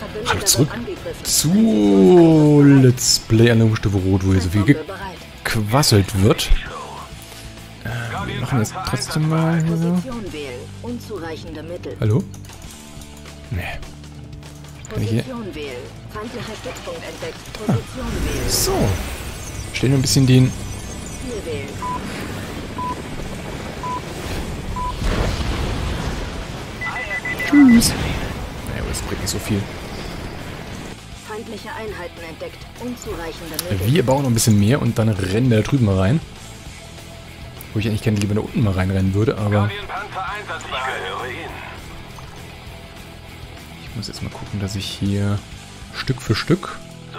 Hallo zurück zu Let's Play Anlaufstufe Rot, wo hier so viel gequasselt wird. Wir machen jetzt trotzdem mal hier so. Hallo? Nee. Kann ich hier? So. Stellen wir ein bisschen den... Tschüss. Naja, aber das bringt nicht so viel. Feindliche Einheiten entdeckt. Unzureichende Mittel. Wir bauen noch ein bisschen mehr und dann rennen wir da drüben mal rein. Wo ich eigentlich gerne lieber da unten mal reinrennen würde, aber... Ich muss jetzt mal gucken, dass ich hier Stück für Stück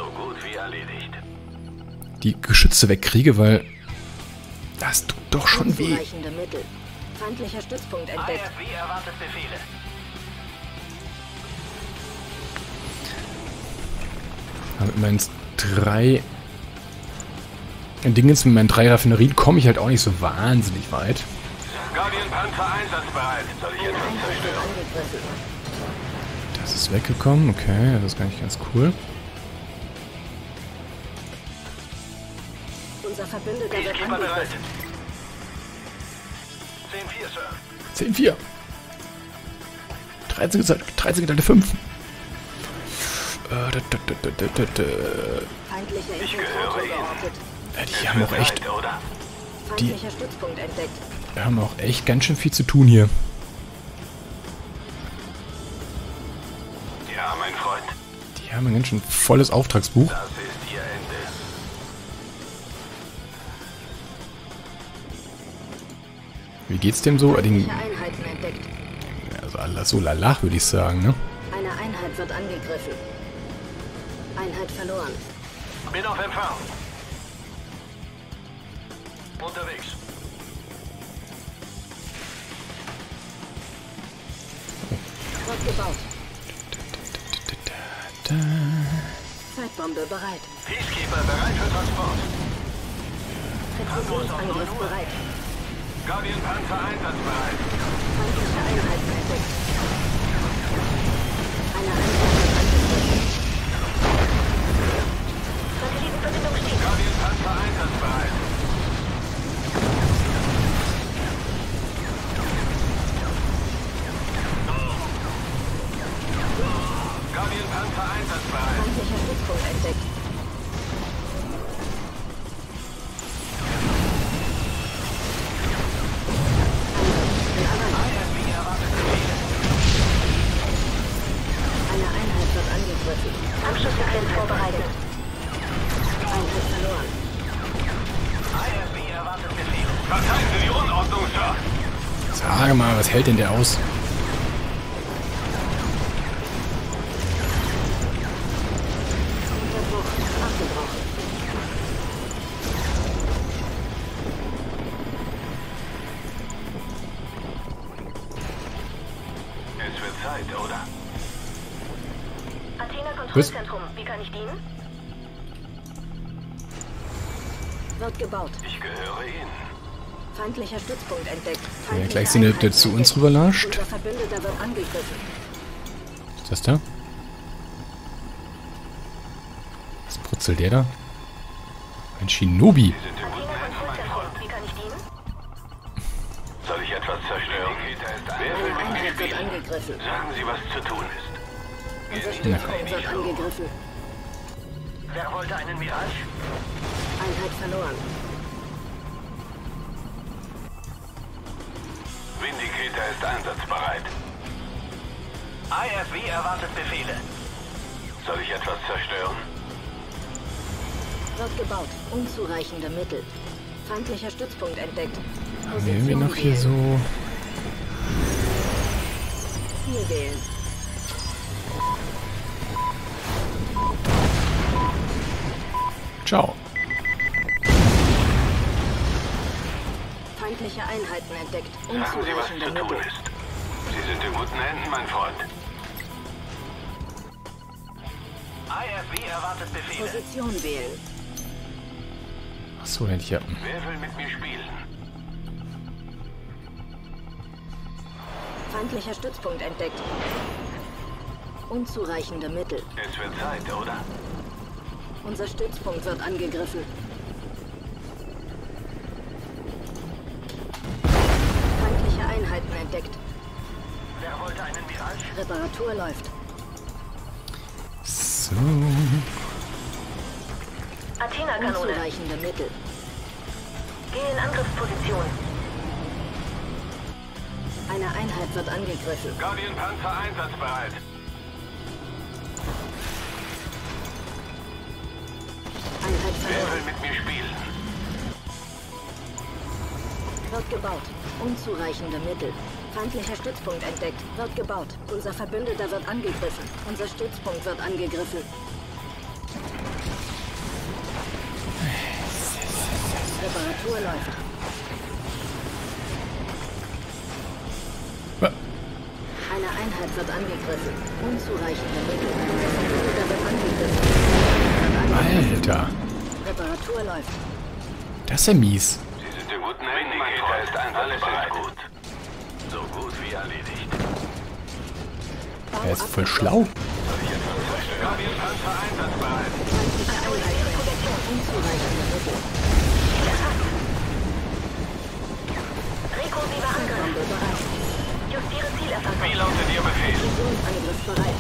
die Geschütze wegkriege, weil das tut doch schon weh. Feindlicher Stützpunkt entdeckt. Mit meinen mit meinen 3 Raffinerien komme ich halt auch nicht so wahnsinnig weit. Guardian-Panzer einsatzbereit. Soll ich etwas zerstören? Das ist weggekommen, okay, das ist gar nicht ganz cool. Unser Verbündeter wird angegriffen. 10-4, Sir. 10-4. 13 geteilte 5. Ich gehöre Ihnen. Die haben auch echt... Feindlicher Stützpunkt entdeckt. Wir haben auch echt ganz schön viel zu tun hier. Ja, mein Freund. Die haben ein ganz schön volles Auftragsbuch. Das ist Ihr Ende. Wie geht's dem so? Feindliche Einheiten entdeckt. Also Allah so lala, würde ich sagen, ne? Eine Einheit wird angegriffen. Einheit verloren. Bin auf Empfang. Unterwegs. Wird gebaut. Zeitbombe bereit. Peacekeeper bereit für Transport. Präzisionsangriff bereit. Guardian-Panzer einsatzbereit. Feindliche Einheiten entdeckt. Eine Einheit wird angegriffen. Satellitenverbindung steht. Guardian-Panzer einsatzbereit. Guardian-Panzer einsatzbereit. Feindlicher Stützpunkt entdeckt. Eine Einheit wird angegriffen. Abschusssequenz vorbereitet. Einheit verloren. IFV erwartet Befehle. Verzeihen Sie die Unordnung, Sir. Sag mal, was hält denn der aus? Unterbruch abgebrochen. Es wird Zeit, oder? Athena Kontrollzentrum, wie kann ich dienen? Wird gebaut. Ich gehöre Ihnen. Feindlicher Stützpunkt entdeckt. Ja, gleich sehen wir, der zu uns rüberlascht. Unser Verbündeter wird angegriffen. Was ist das da? Was brutzelt der da? Ein Shinobi. Sie sind im guten Händen, mein Freund. Wie kann ich dienen? Soll ich etwas zerstören? Wer will mit mir Einheit wird spielen? angegriffen. Sagen Sie, was zu tun ist. Unser Stützpunkt wird angegriffen. Wer wollte einen Mirage? Einheit verloren. Vindicator ist einsatzbereit. IFV erwartet Befehle. Soll ich etwas zerstören? Wird gebaut. Unzureichende Mittel. Feindlicher Stützpunkt entdeckt. Nehmen wir noch hier so... Ziel wählen. Ciao. Feindliche Einheiten entdeckt. Sagen Sie, was Unzureichende zu tun Mittel. ist. Sie sind in guten Händen, mein Freund. IFV erwartet Befehle. Position wählen. Achso, hätte ich ja... Wer will mit mir spielen? Feindlicher Stützpunkt entdeckt. Unzureichende Mittel. Es wird Zeit, oder? Unser Stützpunkt wird angegriffen. Feindliche Einheiten entdeckt. Wer wollte einen Mirage? Reparatur läuft. So. Athena-Kanone. Unzureichende Mittel. Geh in Angriffsposition. Eine Einheit wird angegriffen. Guardian-Panzer einsatzbereit. Einheit Wer will verloren. mit mir spielen? Wird gebaut. Unzureichende Mittel. Feindlicher Stützpunkt entdeckt. Wird gebaut. Unser Verbündeter wird angegriffen. Unser Stützpunkt wird angegriffen. Reparatur läuft. Eine Einheit wird angegriffen. Unzureichende Mittel. Unser Verbündeter wird angegriffen. Alter. Reparatur läuft. Das ist ja mies. Sie sind in guten Händen, mein Freund. Ist einsatzbereit. Gut. So gut wie erledigt. Er ist voll schlau. Guardian-Panzer einsatzbereit. Feindliche Einheit entdeckt. Unzureichende Mittel. Rekursiver Angriff. Bombe bereit. Justiere Zielerfassung. Wie lautet Ihr Befehl? Fusionsangriff bereit.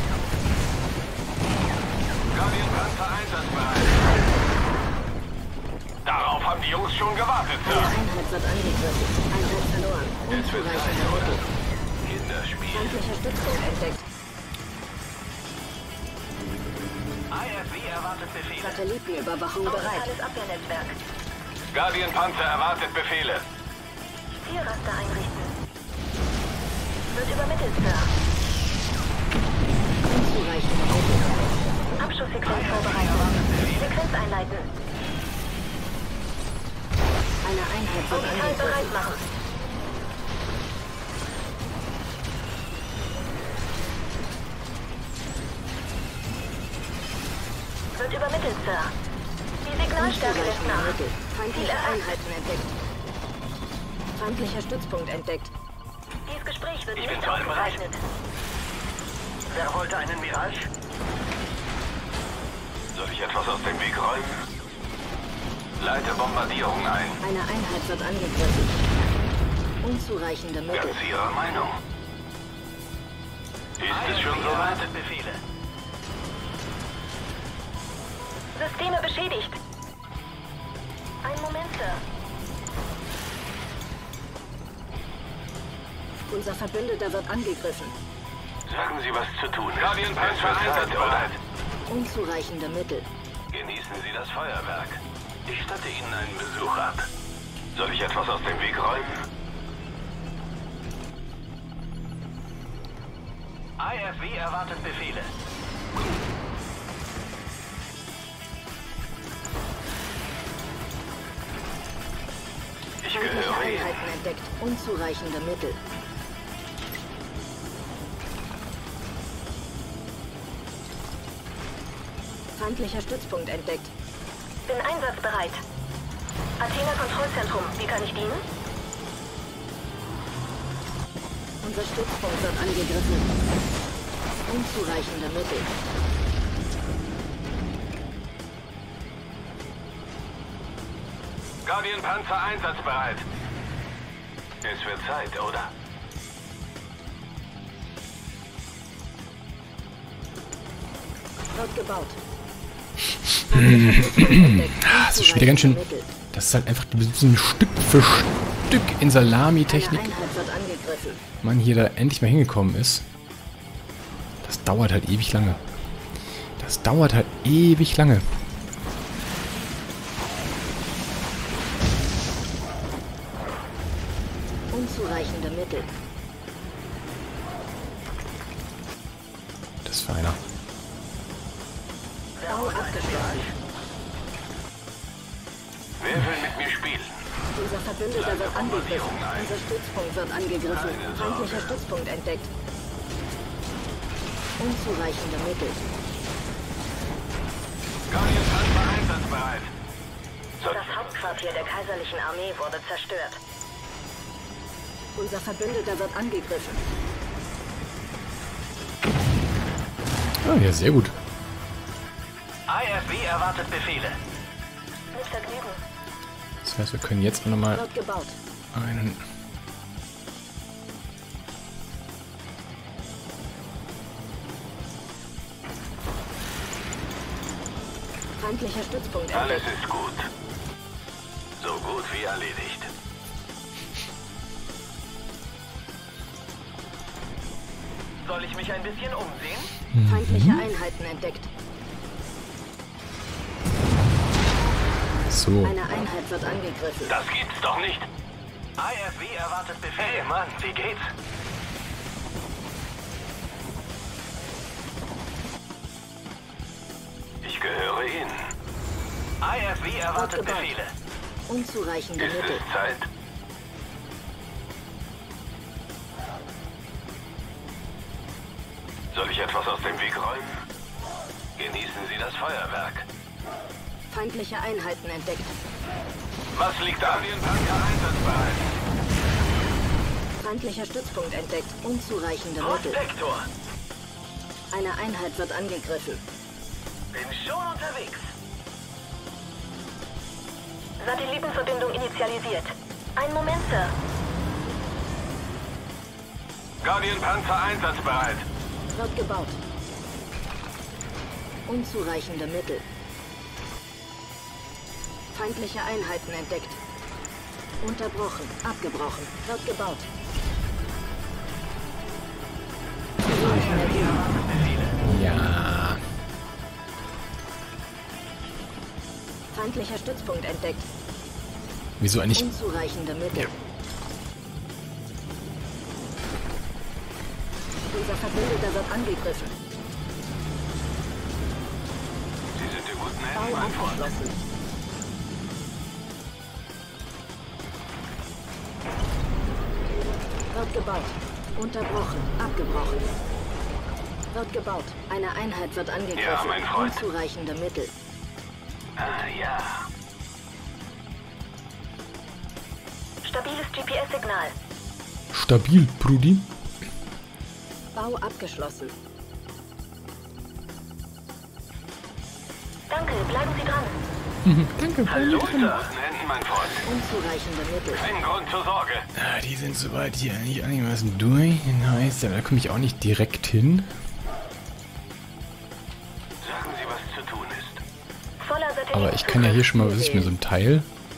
Guardian-Panzer einsatzbereit. Darauf haben die Jungs schon gewartet, Eine Sir. Einheit wird angegriffen. Einheit verloren. Es wird Zeit, Unzureichende oder? Mittel. Kinderspiel. Feindlicher Stützpunkt entdeckt. IFV erwartet Befehle. Satellitenüberwachung bereit. Orbitalles Abwehrnetzwerk. Guardian-Panzer erwartet Befehle. Zielraster einrichten. Wird übermittelt, Sir. Unzureichende Mittel. Abschusssequenz vorbereitet. Sequenz einleiten. Eine Einheit wird Orbital bereit angegriffen. machen. Wird übermittelt, Sir. Die Signalstärke lässt Unzureichende nach. Mittel. Feindliche Ziel erfasst. Einheiten entdeckt. Feindlicher Stützpunkt entdeckt. Dieses Gespräch wird Ich bin nicht zu allem bereit. aufgezeichnet. Wer wollte einen Mirage? Soll ich etwas aus dem Weg räumen? Leite Bombardierung ein. Eine Einheit wird angegriffen. Unzureichende Mittel. Ganz Ihrer Meinung. Ist es schon soweit? Befehle. Systeme beschädigt. Ein Moment, Sir. Unser Verbündeter wird angegriffen. Sagen Sie, was zu tun ist. Guardian-Panzer einsatzbereit. Unzureichende Mittel. Genießen Sie das Feuerwerk. Ich statte Ihnen einen Besuch ab. Soll ich etwas aus dem Weg räumen? IFV erwartet Befehle. Ich Feindliche gehöre Ihnen. Einheiten entdeckt. Unzureichende Mittel. Feindlicher Stützpunkt entdeckt. Bin einsatzbereit. Athena-Kontrollzentrum. Wie kann ich dienen? Unser Stützpunkt wird angegriffen. Unzureichende Mittel. Guardian-Panzer einsatzbereit. Es wird Zeit, oder? Wird gebaut. Das ist schon wieder ganz schön. Das ist halt einfach so ein Stück für Stück in Eine Salami-Technik. Einheit wird angegriffen. Man hier da endlich mal hingekommen ist. Das dauert halt ewig lange. Das dauert halt ewig lange. Unzureichende Mittel. Das war einer. Bau abgeschlossen. Wer will mit mir spielen? Unser Verbündeter wird angegriffen. Unser Stützpunkt wird angegriffen. Feindlicher Stützpunkt entdeckt. Unzureichende Mittel. Guardian-Panzer einsatzbereit. Das Hauptquartier der kaiserlichen Armee wurde zerstört. Unser Verbündeter wird angegriffen. Ah, ja, sehr gut. IFV erwartet Befehle. Mit Vergnügen. Das heißt, wir können jetzt nochmal Wird gebaut. einen... Feindlicher Stützpunkt Alles entdeckt. ist gut. So gut wie erledigt. Soll ich mich ein bisschen umsehen? Feindliche Einheiten entdeckt. So. Eine Einheit wird angegriffen. Das gibt's doch nicht. IFV erwartet Befehle. Hey Mann, wie geht's? Ich gehöre Ihnen. IFV erwartet Wird gebaut. Befehle. Unzureichende Ist Mittel. es Zeit? Soll ich etwas aus dem Weg räumen? Genießen Sie das Feuerwerk. Feindliche Einheiten entdeckt. Was liegt an? Panzer einsatzbereit. Feindlicher Stützpunkt entdeckt. Unzureichende Mittel. Protektor. Eine Einheit wird angegriffen. Bin schon unterwegs. Satellitenverbindung initialisiert. Ein Moment, Sir. Guardian Panzer einsatzbereit. Wird gebaut. Unzureichende Mittel. Feindliche Einheiten entdeckt. Unterbrochen. Abgebrochen. Wird gebaut. Ja. Feindlicher Stützpunkt entdeckt. Wieso eigentlich? Unzureichende Mittel. Unser Verbündeter wird angegriffen. Sie sind in guten Händen, Bau mein Freund. abgeschlossen. Wird gebaut. Unterbrochen. Abgebrochen. Wird gebaut. Eine Einheit wird angegriffen. Ja, mein Freund. Unzureichende Mittel. Ah, ja. Stabiles GPS-Signal. Stabil, Brudi. Bau abgeschlossen. Danke, bleiben Sie dran. Danke, Hallo, Sir. Guten Händen, mein Freund. Unzureichende Mittel. Kein Grund zur Sorge. Ah, die sind soweit hier eigentlich einigermaßen durch. Nice, aber da komme ich auch nicht direkt hin. Sagen Sie, was zu tun ist. Voller Satelliten. Aber ich kann ja hier schon mal, was ist mir so ein Teil?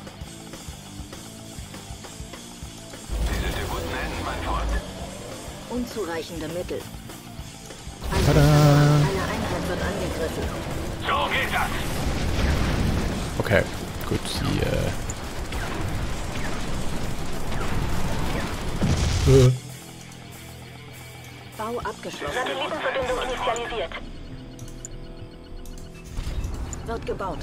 Sie sind in guten Händen, mein Freund. Unzureichende Mittel. Tada! Eine Einheit wird angegriffen. So geht das. Okay, gut, die, Bau abgeschlossen. Satellitenverbindung initialisiert. Wird gebaut.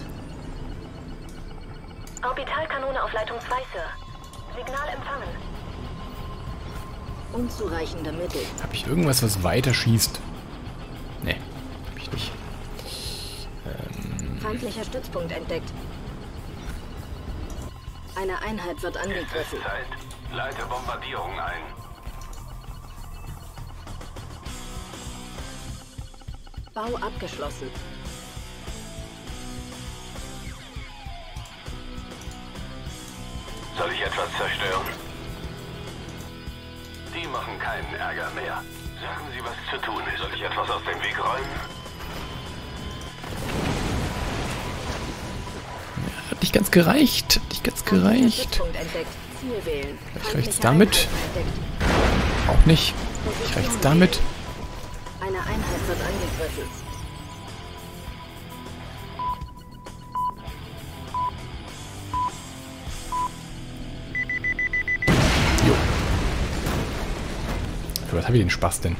Orbitalkanone auf Leitung 2, Sir. Signal empfangen. Unzureichende Mittel. Habe ich irgendwas, was weiter schießt? Ne, hab ich nicht. Feindlicher Stützpunkt entdeckt. Eine Einheit wird angegriffen. Zeit. Leite Bombardierung ein. Bau abgeschlossen. Soll ich etwas zerstören? Die machen keinen Ärger mehr. Sagen Sie, was zu tun ist. Soll ich etwas aus dem Weg räumen? Hat nicht ganz gereicht. Hat nicht ganz Feindlicher gereicht. Stützpunkt entdeckt. Ziel wählen. Vielleicht reicht's Feindliche damit. Einheiten entdeckt. Auch nicht. Vielleicht reicht's damit. Eine Einheit wird angegriffen. Jo. Für was habe ich den Spaß denn?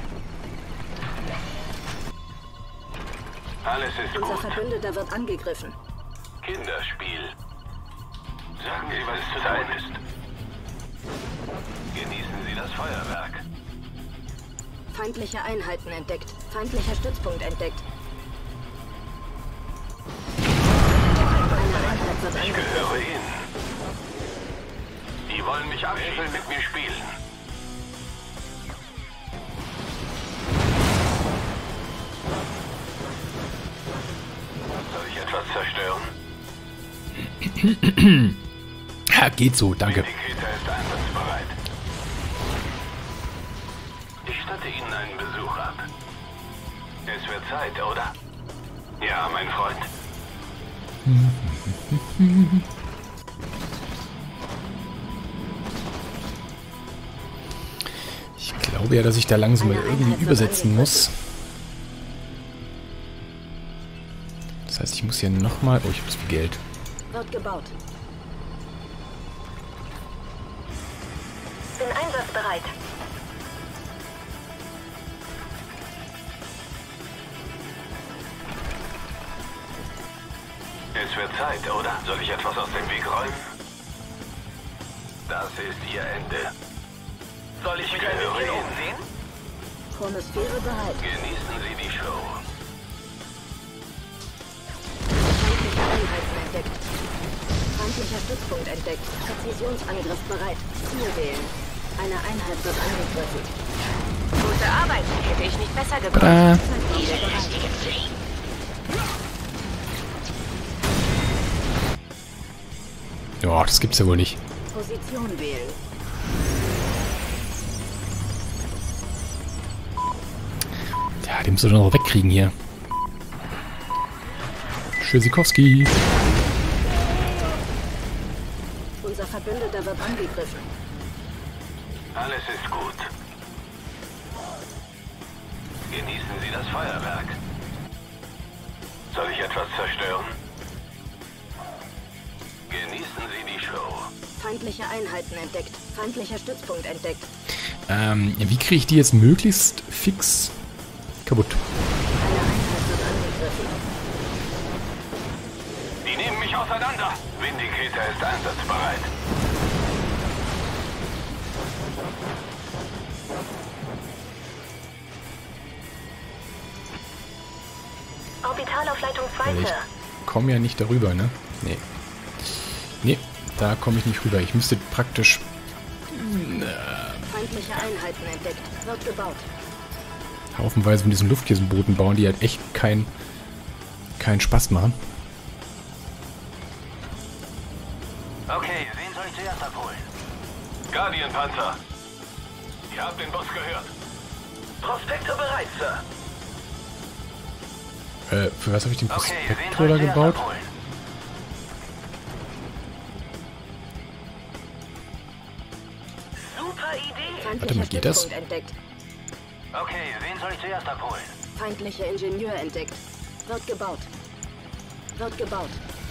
Alles ist Unser gut. Verbündeter wird angegriffen. Kinderspiel. Sagen Sie, was zu tun ist. Genießen Sie das Feuerwerk. Feindliche Einheiten entdeckt. Feindlicher Stützpunkt entdeckt. Eine Einheit wird Ich angegriffen. gehöre Ihnen. Die wollen mich abschießen, mit mir spielen. Ja, geht so, danke. Vindicator ist einsatzbereit. Ich statte Ihnen einen Besuch ab. Es wird Zeit, oder? Ja, mein Freund. Ich glaube ja, dass ich da langsam mal irgendwie übersetzen muss. Das heißt, ich muss hier nochmal... Oh, ich habe so viel Geld. Wird gebaut. Bin einsatzbereit. Es wird Zeit, oder? Soll ich etwas aus dem Weg räumen? Das ist Ihr Ende. Soll ich mich ein bisschen umsehen? Chromosphäre bereit. Genießen Sie die Show. Feindliche Einheiten entdeckt. Feindlicher Stützpunkt entdeckt. Präzisionsangriff bereit. Ziel wählen. Eine Einheit wird angegriffen. Gute Arbeit. Hätte ich nicht besser gebracht. Zeitbombe bereit. Ja, das gibt's ja wohl nicht. Position wählen. Ja, den musst du doch noch wegkriegen hier. Tschüssikowski. Unser Verbündeter wird angegriffen. Alles ist gut. Genießen Sie das Feuerwerk. Soll ich etwas zerstören? Genießen Sie die Show. Feindliche Einheiten entdeckt. Feindlicher Stützpunkt entdeckt. Wie kriege ich die jetzt möglichst fix kaputt? Eine Einheit wird angegriffen. Die nehmen mich auseinander. Vindicator ist einsatzbereit. Orbitalaufleitung 2, Ich Sir. komme ja nicht darüber, ne? Nee. Nee, da komme ich nicht rüber. Ich müsste praktisch... Feindliche Einheiten entdeckt. Wird gebaut. haufenweise von diesen Luftkissenbooten bauen, die halt echt keinen Spaß machen. Okay, wen soll ich zuerst abholen? Guardian-Panzer. Ihr habt den Boss gehört. Prospektor bereit, Sir. Für was habe ich den Okay, wen Prospektor soll da ich zuerst gebaut? abholen? Super Idee. Feindlicher mal, geht das? Stützpunkt entdeckt. Okay, wen soll ich zuerst abholen? Feindlicher Ingenieur entdeckt. Wird gebaut. Wird gebaut.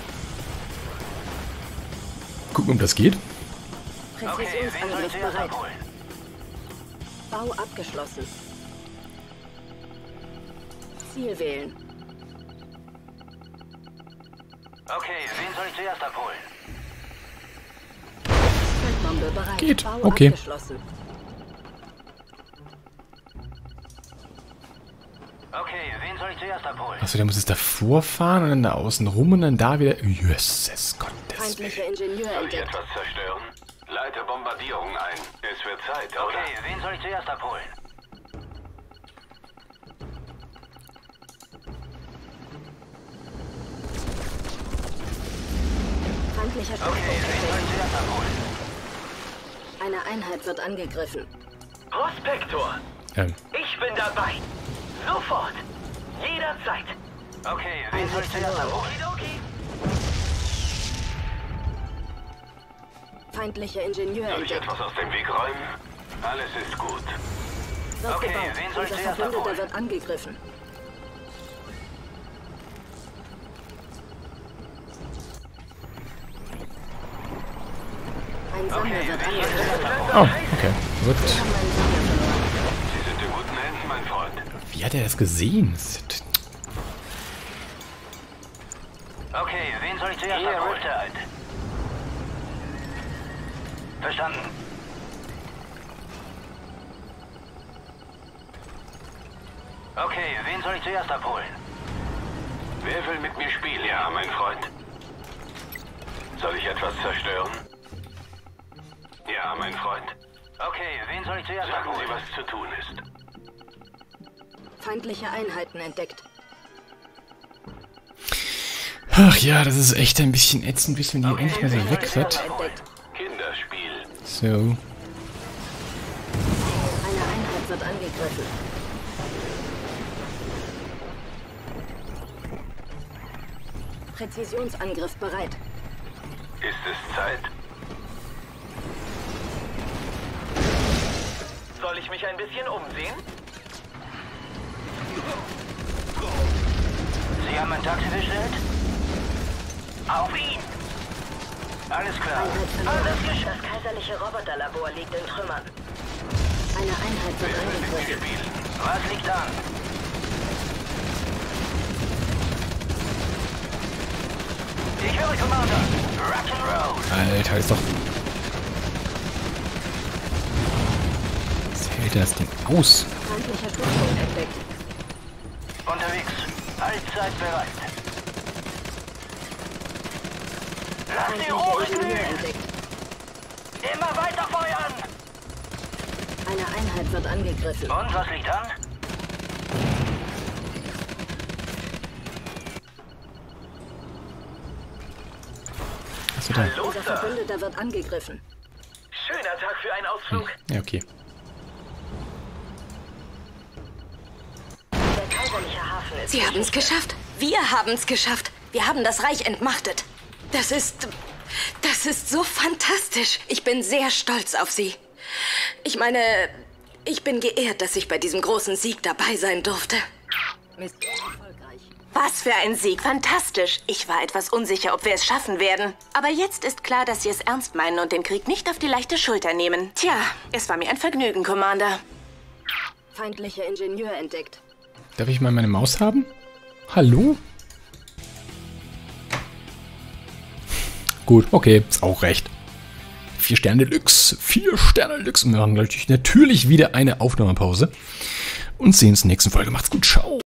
Gucken, ob das geht. Okay, wen soll ich Präzisionsangriff zuerst bereit. abholen? Bau abgeschlossen. Ziel wählen. Okay, wen soll ich zuerst abholen? Zeitbombe bereit. Geht, Bau okay. abgeschlossen. Okay, wen soll ich zuerst abholen? Achso, der muss jetzt davor fahren und dann da außen rum und dann da wieder... Jesus Gottes Willen. Feindlicher Ingenieur Soll ich entdeckt. etwas zerstören? Leite Bombardierung ein. Es wird Zeit, oder? Okay, wen soll ich zuerst abholen? Feindlicher Okay, Stützpunkt wen soll ich entdeckt. zuerst abholen? Eine Einheit wird angegriffen. Prospektor! Ich bin dabei. Sofort. Jederzeit. Okay, wen soll ich zuerst abholen? Okidoki. Feindlicher Ingenieur Soll ich entdeckt. etwas aus dem Weg räumen? Alles ist gut. Wird Okay, gebaut. wen soll ich Unser zuerst Verbündeter abholen? wird angegriffen. Ein Sammler Okay, wird wen soll ich angegriffen. zuerst abholen? Oh, okay. Gut. Wir haben einen Sammler verloren. Sie sind in guten Händen, mein Freund. Wie hat er das gesehen? Okay, wen soll ich zuerst abholen? Verstanden. Okay, wen soll ich zuerst abholen? Wer will mit mir spielen? Ja, mein Freund. Soll ich etwas zerstören? Ja, mein Freund. Okay, wen soll ich zuerst abholen? Sagen Sie, was zu tun ist. Feindliche Einheiten entdeckt. Ach ja, das ist echt ein bisschen ätzend, bis wenn die endlich mal so weg wird. Kinderspiel. So. Eine Einheit wird angegriffen. Präzisionsangriff bereit. Ist es Zeit? Soll ich mich ein bisschen umsehen? Sie haben ein Taxi bestellt? Auf ihn! Alles klar. Das kaiserliche Roboterlabor liegt in Trümmern. Eine Einheit wird angegriffen. Spielen. Was liegt an? Ich höre Commander. Rock'n'Roll. Alter, ist doch... Was hält das Ding aus? Feindlicher Stützpunkt entdeckt. Unterwegs. Allzeit bereit. Lass sie Feindlicher hochglühen! Ingenieur entdeckt. Immer weiter feuern! Eine Einheit wird angegriffen. Und was liegt an? Achso, da. Hallo, Unser Sir. Verbündeter wird angegriffen. Schöner Tag für einen Ausflug. Ja, okay. Der kaiserliche Hafen ist... Sie haben es geschafft. Wir haben es geschafft. Wir haben das Reich entmachtet. Das ist so fantastisch. Ich bin sehr stolz auf Sie. Ich meine, ich bin geehrt, dass ich bei diesem großen Sieg dabei sein durfte. Mission erfolgreich. Was für ein Sieg. Fantastisch. Ich war etwas unsicher, ob wir es schaffen werden. Aber jetzt ist klar, dass Sie es ernst meinen und den Krieg nicht auf die leichte Schulter nehmen. Tja, es war mir ein Vergnügen, Commander. Feindlicher Ingenieur entdeckt. Darf ich mal meine Maus haben? Hallo? Gut, okay, ist auch recht. 4 Sterne Deluxe, 4 Sterne Deluxe. Und wir machen natürlich wieder eine Aufnahmepause. Und sehen uns in der nächsten Folge. Macht's gut, ciao.